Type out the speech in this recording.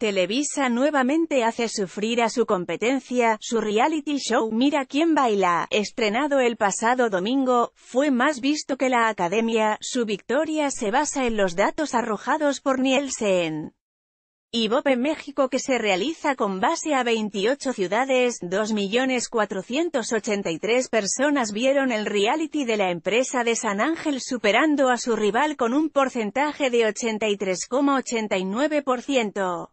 Televisa nuevamente hace sufrir a su competencia. Su reality show, Mira quién baila, estrenado el pasado domingo, fue más visto que la Academia. Su victoria se basa en los datos arrojados por Nielsen y Ibope México, que se realiza con base a 28 ciudades. 2.483.000 personas vieron el reality de la empresa de San Ángel, superando a su rival con un porcentaje de 83,89%.